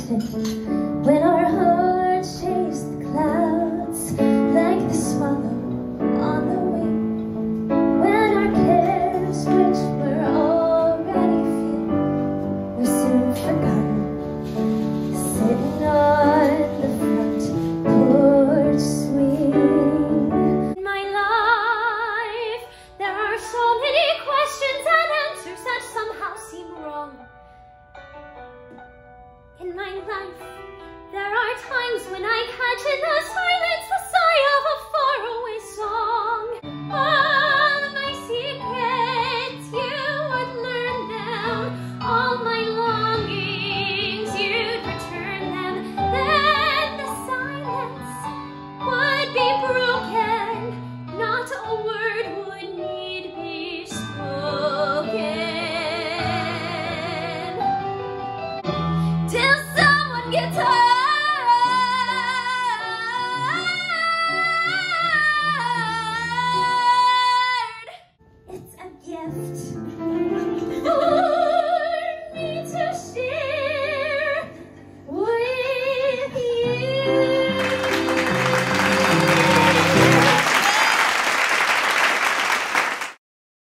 drifting when our hearts chase the clouds like the swallow on the wing. When our cares, which were already few, were soon forgotten, sitting on the front porch swing. In my life, there are so many questions and answers that somehow seem wrong. In my life, there are times when I catch in the silence the sigh of a faraway song. All my secrets, you would learn them. All my longings, you'd return them. Then the silence would be broken. Not a word would need be spoken. Till someone gets hurt. It's a gift.